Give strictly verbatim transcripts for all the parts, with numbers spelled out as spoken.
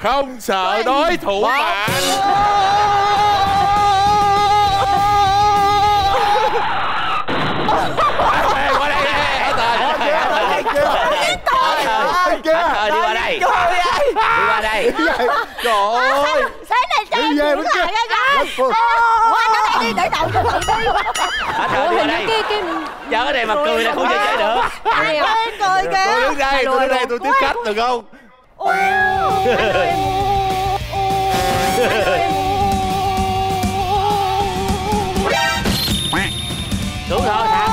Không sợ đối thủ bạn. Qua đây đi, qua đây. Đi qua đây. Trời ơi. Sáng nay cho em chuyển lại ra coi. Qua nó đây đi để đậu cho tự đi. Hết rồi, đi qua đây. Chờ cái này mà cười là không chơi chơi được. Ai cười kìa. Tôi đứng đây, tôi đứng đây tôi tiếp khách được không? Đúng thôi thằng.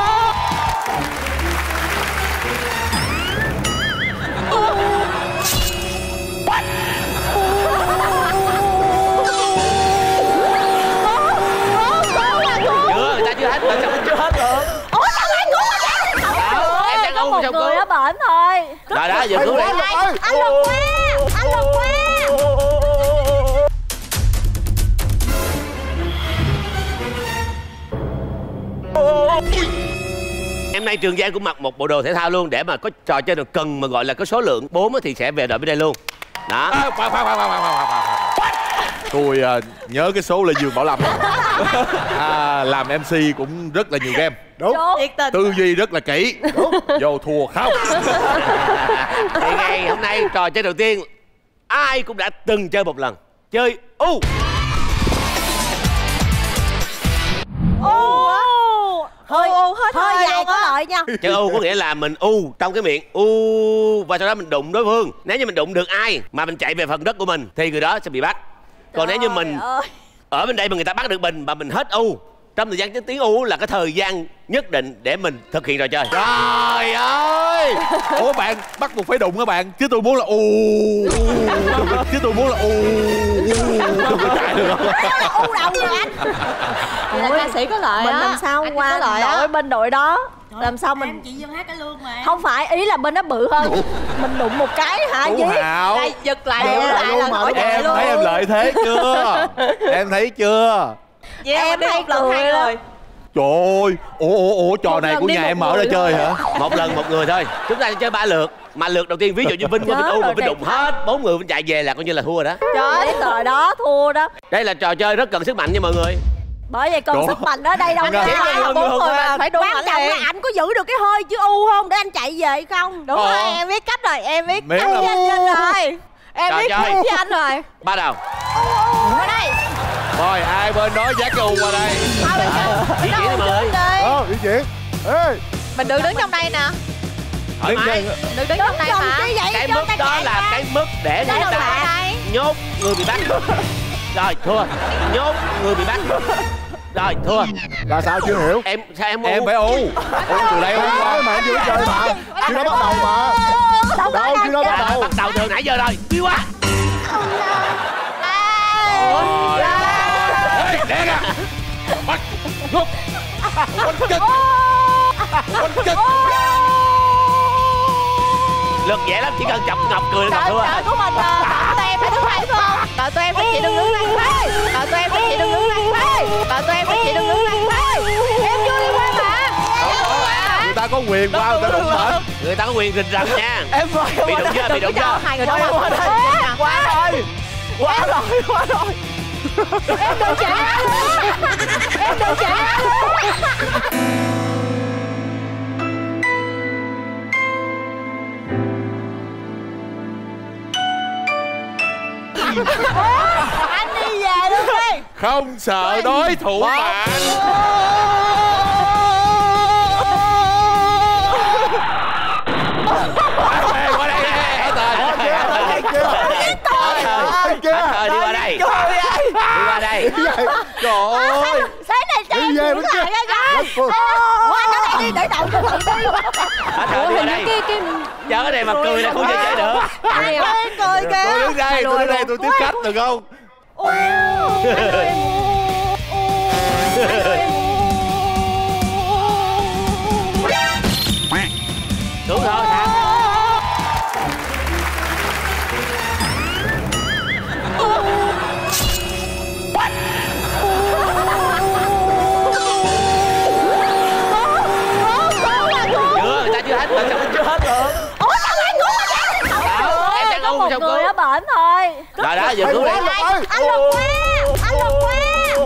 Chưa, người ta chưa hết, người ta chưa hết rồi. Ủa sao lại cứu mình vậy? Em đang u một sao cứu? người nó bệnh thôi. Rồi đó, giờ cứu đi. Anh Lục qua, anh Lục qua. Em nay Trường Giang cũng mặc một bộ đồ thể thao luôn để mà có trò chơi được cần mà gọi là có số lượng bốn thì sẽ về đợi bên đây luôn. Đó. À, khoan, khoan, khoan, khoan, khoan, khoan. Tôi uh, nhớ cái số là Dương Bảo Lâm. À, làm em xê cũng rất là nhiều game. Đúng. Tư duy rất là kỹ. Đúng. Vô thua không. Thì ngày hôm nay trò chơi đầu tiên ai cũng đã từng chơi một lần. Chơi U. Hơi hơi hơi dài có lợi nha. Chơi U có nghĩa là mình U trong cái miệng U và sau đó mình đụng đối phương. Nếu như mình đụng được ai mà mình chạy về phần đất của mình thì người đó sẽ bị bắt. Còn nếu như mình ở bên đây mà người ta bắt được mình mà mình hết U trong thời gian tiếng U là cái thời gian nhất định để mình thực hiện trò chơi. Trời ơi. Ủa bạn bắt buộc phải đụng các bạn chứ tôi muốn là U chứ tôi muốn là U tôi có chạy được không? U đầu rồi anh. Là ca sĩ có lợi mình á. làm sao qua đội bên đội đó. Làm sao mình chị Dương hát cái lương mà. Không phải, ý là bên nó bự hơn. Mình đụng một cái hả gì? Đây giật lại giật lại là khỏi chạy em luôn. thấy em lợi thế chưa? Em thấy chưa? Vậy em đi một lần hai người. Trời ơi, ủa ủa ủa trò này của nhà em mở ra chơi hả? Một lần một người thôi. Chúng ta sẽ chơi ba lượt. Mà lượt đầu tiên ví dụ như Vinh qua Vinh U mà Vinh đụng hết bốn người Vinh chạy về là coi như là thua rồi đó. Trời ơi, thời đó thua đó. Đây là trò chơi rất cần sức mạnh nha mọi người. Bởi vậy cần sức mạnh ở đây đâu có phải là bốn người mà phải đúng. Quan trọng là anh có giữ được cái hơi chứ U không để anh chạy về không? Đúng rồi, em biết cách rồi, em biết cách với anh rồi. Em biết cách với anh rồi. Bắt đầu. Qua đây. Rồi ai bên đó dắt cái U qua đây. Di chuyển đi mọi người. Ờ, di chuyển. Ê, mình được đứng trong đây nè. Thoải mái. Được đứng trong đây mà. Cái mức đó là cái mức để người ta nhốt người bị bắt. Rồi thua. Nhốt người bị bắt. Rồi thua. Là sao chưa hiểu? Em sao em U? Em phải U. U từ đây U nói mà em chưa chơi mà. Chưa nó bắt đầu mà. Đâu chưa nó bắt đầu. Bắt đầu từ nãy giờ rồi. Đi quá. Ê, đè nè. Bắt. Nhốt. Quanh chân. Quanh chân. Lượt dễ lắm, chỉ cần chọc Ngọc cười là Ngọc thua. Đội của mình tụi em phải đứng đây phải không? Đội tụi em phải chỉ đứng đứng đây thôi. Đội tụi em phải chỉ đứng đứng đây thôi. Đội tụi em phải chỉ đứng đứng đây thôi. Em chưa đi qua mà. Người ta có quyền qua người ta đụng mà. Người ta có quyền rình rập nha. Em bị đụng chưa? Bị đụng chưa? Hai người đó qua đây. Qua rồi. Qua rồi, qua rồi. Em đừng chạy. Em đừng chạy. Anh đi về luôn đi. Không sợ đối thủ bạn. Qua đây đi. Đi qua đây. Đi qua đây. Trời ơi. Sáng nay cho em chuyển lại ra coi. Qua nó đây đi để đậu cho tự đi. Hết rồi, đi qua đây. Chờ cái này mà cười là không chơi chơi được. Ai cười kìa. Tôi đứng đây, tôi đứng đây tôi tiếp khách được không? Đúng thôi thằng. Chưa, người ta chưa hết, người ta chưa hết rồi. Ủa sao lại cứu mình vậy? Em đang U một sao người cứu. ở bển thôi. Rồi đó, giờ cứu đi. Anh Lục qua, anh Lục qua.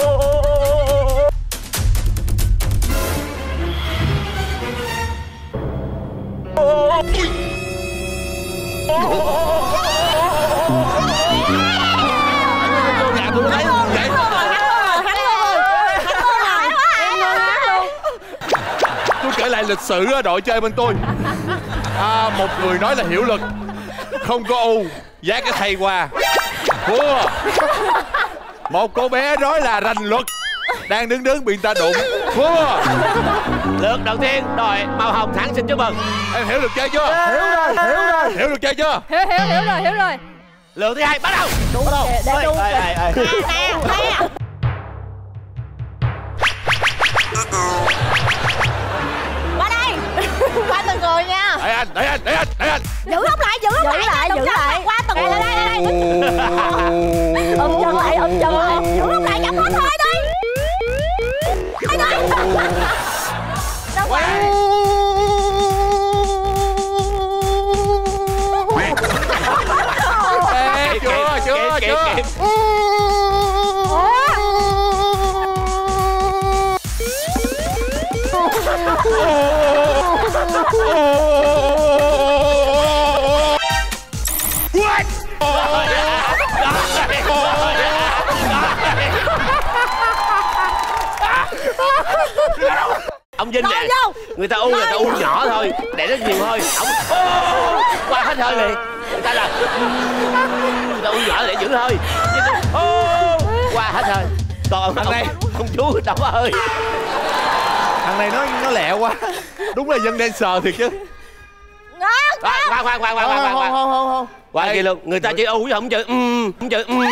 Nhà tôi thấy vậy. Tôi kể lại lịch sử đội chơi bên tôi. À, một người nói là hiểu lực, không có u, dắt cái thầy qua. Thua. Một cô bé nói là rành luật, đang đứng đứng bị người ta đụng. Thua. Lượt đầu tiên đội màu hồng thắng, xin chúc mừng. Em hiểu được chơi chưa? Hiểu rồi, hiểu rồi. Hiểu được chơi chưa? Hiểu hiểu hiểu rồi, hiểu rồi. Lượt thứ hai bắt đầu. Đúng rồi, để đúng. Ê, ê, ê. Nè, nè. Qua đây. Qua từng người nha. Để anh, để anh, để anh, để anh. Giữ hút lại, giữ hút lại, lại, giữ lại. Qua từng người. Đây, đây, đây. Ôm chân lại, ôm chân lại. Giữ hút lại, chậm hết thôi đi. Đây, đây. Đâu qua. Ê, chưa, chưa, chưa. Ông Vinh nè, người ta u người ta u nhỏ thôi, để rất nhiều thôi. Ông ô, qua hết hơi liền. Người ta là người ta u nhỏ để giữ thôi. Ô, qua hết hơi. Còn thằng này ông chú đâu có hơi. Thằng này nó nó lẹ quá. Đúng là dân dancer thiệt chứ. Khoan khoan khoan khoan khoan khoan khoan. Không, không, không. Qua kia luôn, người ta chơi u chứ không chơi um, không chơi um.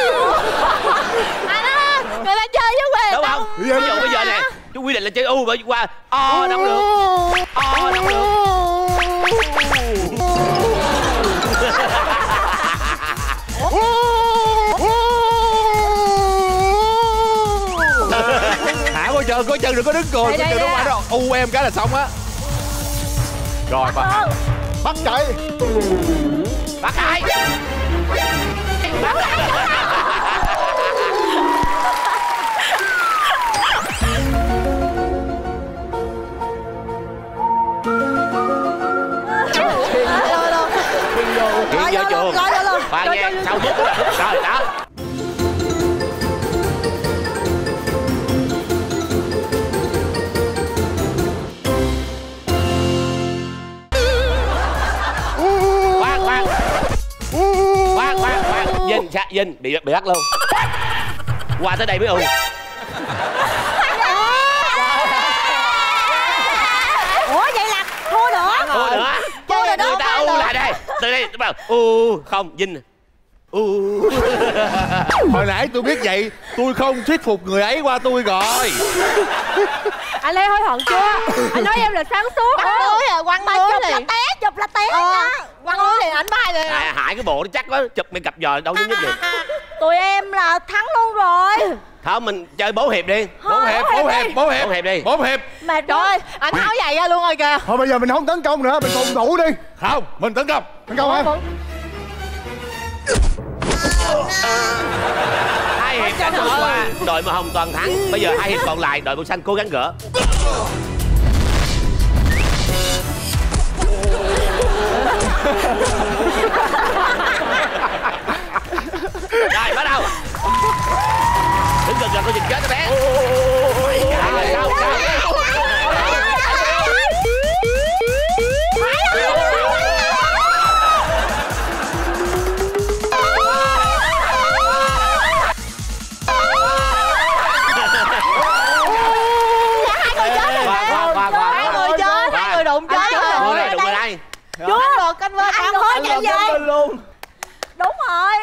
Anh á, người ta chơi chứ quê. Đúng không? Ví dụ bây giờ nè, chú quy định là chơi u, bởi qua o đâu được. O đâu được. Hả, coi chân, coi chân đừng có đứng cười, coi chân nó qua đó u em cái là xong á. Rồi mà Bắt chạy. Bắt ai? Bắt ai? Chuyện vô trường. Khoan nghe, sau phút rồi đó. Khoan khoan. Khoan khoan khoan. Vinh, sa, Vinh bị bị bắt luôn. Qua tới đây mới u. Ủa vậy là thua nữa. Thua nữa. Thua rồi đó. Người ta u lại đây. Từ đây bắt đầu u không Vinh. U. hồi nãy tôi biết vậy, tôi không thuyết phục người ấy qua tôi rồi. Anh Lê hối hận chưa? Anh nói em là sáng suốt. Quăng lưới à, quăng lưới chụp là té, chụp là té nha. Quăng lưới thì ảnh bay rồi. À, hại cái bộ nó chắc quá, chụp mình cặp giờ đâu nhúc nhích được. Tụi em là thắng luôn rồi. Thôi mình chơi bố hiệp đi. Bố hiệp, bố hiệp, bố hiệp, Bố hiệp đi. bố hiệp. Mệt Trời rồi. ơi, anh tháo giày ra luôn rồi kìa. Thôi bây giờ mình không tấn công nữa, mình phòng thủ đi. Không, mình tấn công. Tấn công hả? Hai hiệp đã trôi qua, đội màu hồng toàn thắng. Bây giờ hai hiệp còn lại, đội màu xanh cố gắng gỡ. Rồi bắt đầu. Đứng gần gần coi chừng chết đó bé. Rồi sao sao. Hai người chết, hai người đụng chết Đưa rồi. đây, đụng vào đây. Chú anh được canh với anh thôi chạy về. Luôn. Đúng rồi.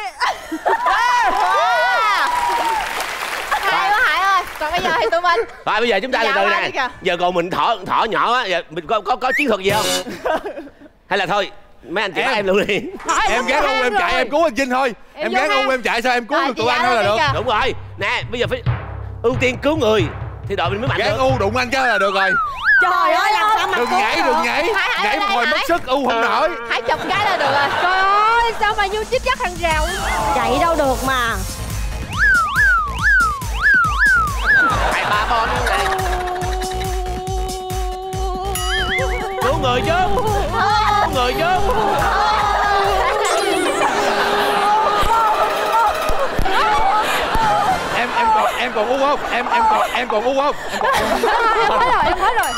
Hay quá Hải ơi. Còn bây giờ thì tụi mình. Rồi bây giờ chúng ta từ Dạ, từ qua nè. đi kìa. Giờ còn mình thỏ thỏ nhỏ á, giờ mình có có có chiến thuật gì không? Hay là thôi, mấy anh chị bắt em luôn đi. Em gán u em chạy em cứu anh Vinh thôi. Em gán u em chạy sao em cứu được tụi anh thôi là được. Đúng rồi. Nè, bây giờ phải ưu tiên cứu người thì đội mình mới mạnh Gán được. u đụng anh cái là được rồi. Trời ơi làm sao mà Đừng nhảy, đừng nhảy. Nhảy một hồi mất sức u không nổi. Hải chụp cái là được rồi. Trời ơi. ơi, sao mà như chích chắc hàng rào. Chạy đâu được mà. Hai ba bon luôn nè. Cứu người chứ. Cứu người chứ. Em em còn em còn u không? Em em còn em còn u không? Em còn Em hết rồi, em hết rồi.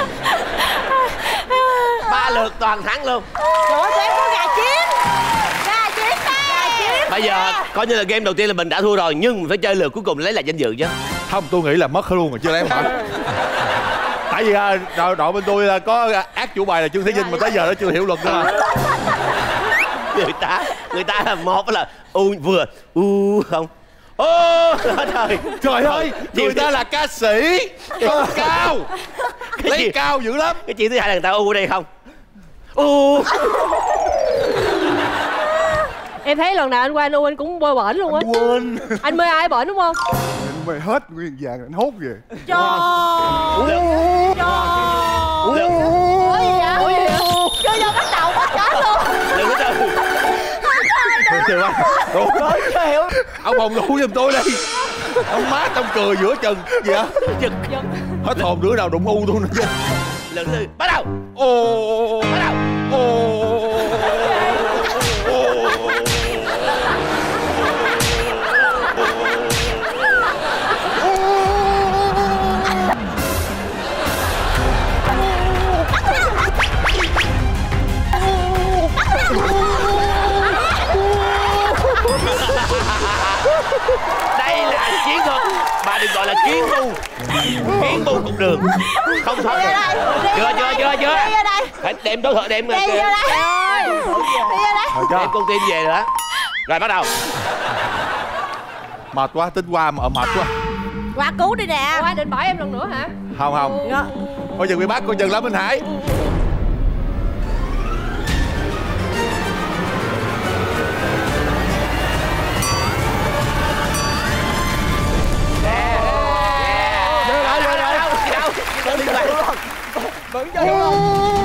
Ba lượt toàn thắng luôn. Trời ơi, tụi em có gà chiến. Gà chiến đây. Bây giờ coi như là game đầu tiên là mình đã thua rồi, nhưng mình phải chơi lượt cuối cùng lấy lại danh dự chứ. Không, tôi nghĩ là mất luôn rồi chứ lấy không. Tại vì à, đội, đội bên tôi là có ác chủ bài là Trương Thế Vinh mà tới giờ nó chưa hiểu luật nữa mà. Người ta người ta là một là u vừa u không. Ô trời Trời ơi, người ta là ca sĩ cao, lấy gì? cao dữ lắm. Cái chuyện thứ hai là người ta u ở đây không. U. Em thấy lần nào anh qua anh u anh cũng bơi bển luôn á. Quên. Anh mê ai bển đúng không? Mày hết nguyên vàng anh hốt về. Trời. Trời. Ủa gì vậy? Ủa gì vậy? Chưa vô bắt đầu bắt chết luôn. Đừng có từ. Từ ba. Đủ. Ông Hồng đủ giùm tôi đi. Ông má trong cười giữa chừng gì hả? Chừng. Hết hồn đứa nào đụng u tôi nữa chứ. Lần thứ bắt đầu. Ô. Bắt đầu. Ô. Đây là chiến thuật, bà đừng gọi là kiến bu. Kiến bu cùng đường. Không thoát được. Chưa chưa chưa chưa. Phải đem đối thủ đem. Đi vô đây. Đi vô đây. Đem con tim về nữa. Rồi bắt đầu. Mệt quá, tính qua mà mệt quá. Qua cứu đi nè. Ủa, anh định bỏ em lần nữa hả? Không không. Coi chừng bị bắt, coi chừng lắm Minh Hải. Bẩn cho luôn.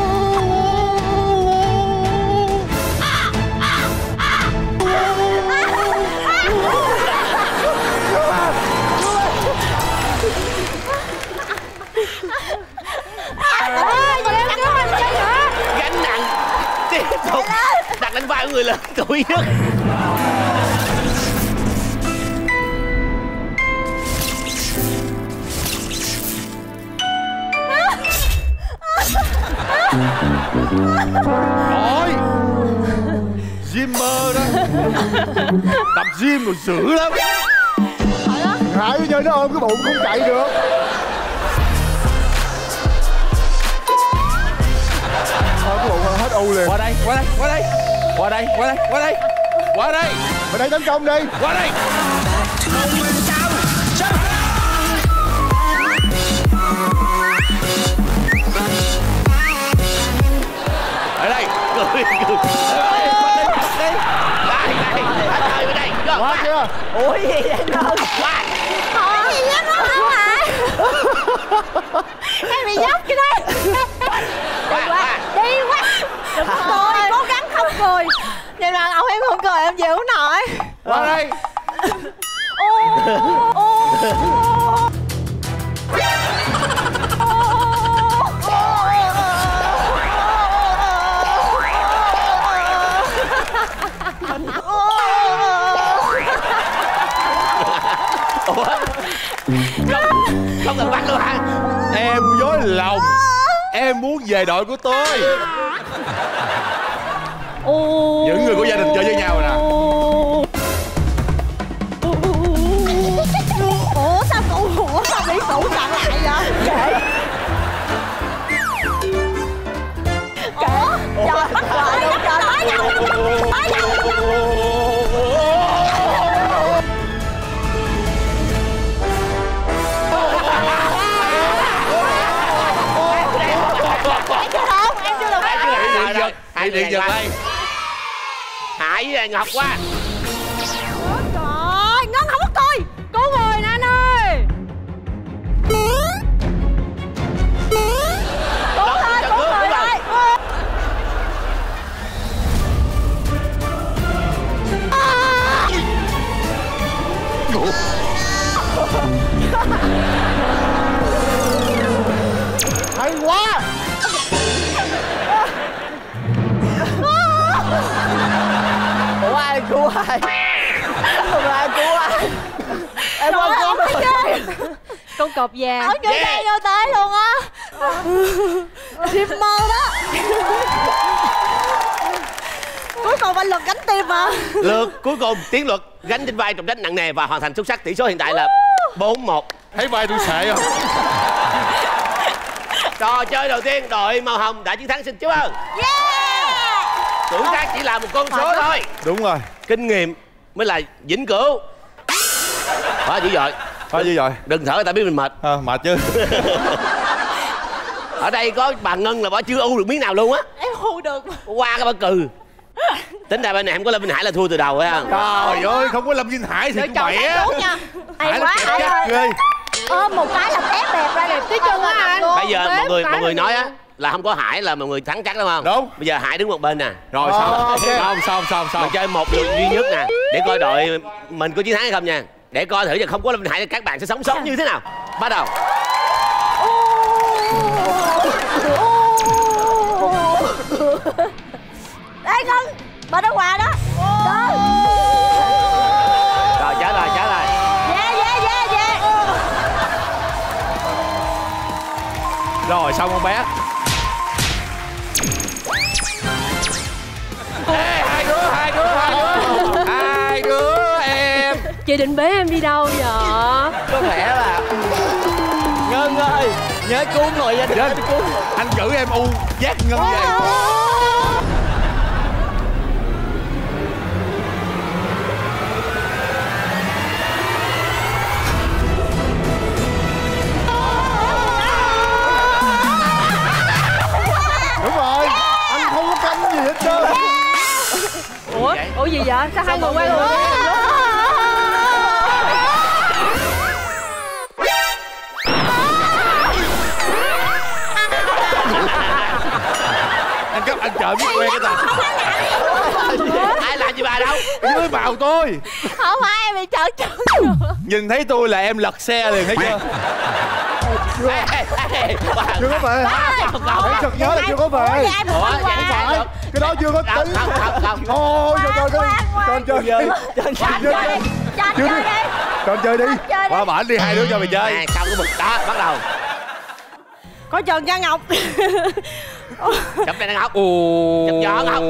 Gánh nặng tiếp tục đặt lên vai của người lớn tuổi nhất. Rồi Gymmer đó. Tập gym rồi dữ lắm. Hải giờ nó ôm cái bụng không chạy được. Thôi cái bụng hết u liền. Qua đây, qua đây, qua đây. Qua đây, qua đây, qua đây. Qua đây. Ở đây tấn công đi. Qua đây. Ở đây. Cười cười. Đây đây. Ở đây bên đây. Quá chưa? Ủa gì vậy đâu? Qua. Thôi gì vậy nó không hả? Em bị dốc cái đấy. Qua qua. Đi quá. Đừng có cười, cố gắng không cười. Vậy mà ông em không cười em chịu không nổi. Qua đây. Ô ô. Ủa? Không, không cần bắt luôn hả? Em dối lòng. Em muốn về đội của tôi. Những người của gia đình chơi với nhau rồi nè. Ủa sao cụ Ủa sao bị cụ chặn lại vậy? Kệ. Ủa? Trời bắt hoài luôn trời. Tới nhau Tới nhau Em chưa không? Em chưa được. Rồi rồi. Hai điện giật đây. Hải với Ngọc qua. Trời ơi, Ngân không có coi. Cứu người nè anh ơi. Cứu thôi, cứu người thôi. quá. Ủa ai cứu ai? Không là ai cứu ai? Em Trời không ơi, cứu chơi. Con cọp vàng. Ở dưới đây vô tới luôn á. Dreamer đó. Cuối cùng anh Luật gánh tim mà. Lượt cuối cùng Tiến Luật gánh trên vai trọng trách nặng nề và hoàn thành xuất sắc. Tỷ số hiện tại là bốn một. Thấy vai tôi sệ không? Trò chơi đầu tiên đội màu hồng đã chiến thắng, xin chúc mừng. Yeah. Tuổi tác chỉ là một con số thôi. Đúng rồi. Kinh nghiệm mới là vĩnh cửu. Quá dữ dội. Thôi gì rồi? Đừng thở, người ta biết mình mệt. À, mệt chứ. Ở đây có bà Ngân là bà chưa u được miếng nào luôn á. Em hù được. Qua cái bà cừ. Tính ra bên này em có Lâm Minh Hải là thua từ đầu phải không? Trời ơi, không có Lâm Vinh Hải thì tôi mẹ á. Hay quá. Hải là ghê. Ôm một cái là tép đẹp ra đẹp cái chân á anh. Bây giờ mọi người mọi người nói á là không có Hải là mọi người thắng chắc đúng không? Đúng. Bây giờ Hải đứng một bên nè. Rồi Ờ, xong. ok. Xong xong xong Mình xong. chơi một lượt duy nhất nè. Để coi đội mình có chiến thắng hay không nha. Để coi thử giờ không có Lâm Minh Hải các bạn sẽ sống sót như thế nào. Bắt đầu. Đây con, bên đó quà đó. Đó. Rồi chết rồi chết rồi. Yeah yeah yeah yeah. Rồi xong con bé. Ê, hai đứa hai đứa hai đứa hai đứa em. Chị định bế em đi đâu vậy? Có vẻ là Ngân ơi, nhớ cứu người gia đình. Vâng. Anh giữ em u giác Ngân về. Đúng rồi. Anh không có canh gì hết trơn. Ủa? Ủa gì vậy? Sao hai người quay luôn? Anh cấp anh chợ biết quen cái tà. Ai làm gì bà đâu? Dưới bào tôi. Không phải em bị trợn trợn. Nhìn thấy tôi là em lật xe liền thấy chưa? Chưa có về. Không không. Em chợt nhớ là chưa có về. Em một Ủa phần vậy quà. sao được? Cái đó chưa có Không tính. không không không. Ôi trời trời ơi. Tròn chơi đi. Tròn chơi đi. Tròn Chưa chơi đi. đi. Tròn chơi đi. Chơi đi. Qua bển đi hai đứa cho mày chơi. Nè, không có bực đó, bắt đầu. Có Trần Gia Ngọc. Chấm đây đang học. Ồ. Chấm gió không?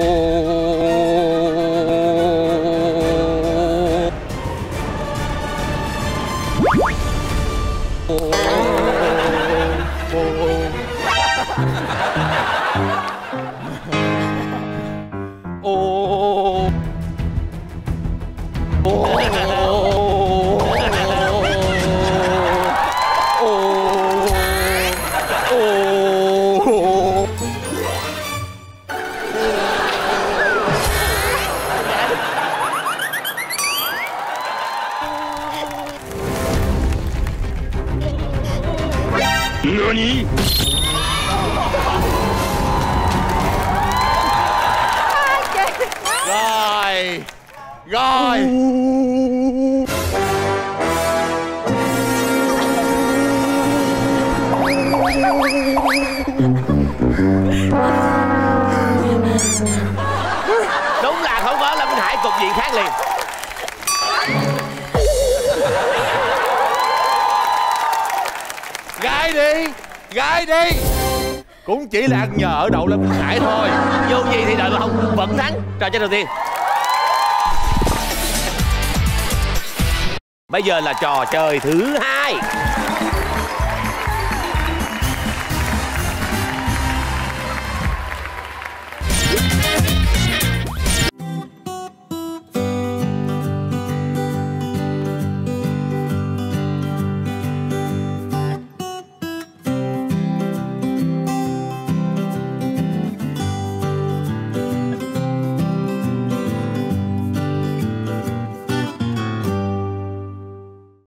Ô. Ô. Nani? Rồi. Rồi. Đúng là không có Lâm Minh Hải, cục diện khác liền. Gái đi. Gái đi. Cũng chỉ là ăn nhờ ở đậu Lâm Minh Hải thôi. Dù gì thì đội màu hồng vẫn thắng trò chơi đầu tiên. Bây giờ là trò chơi thứ hai.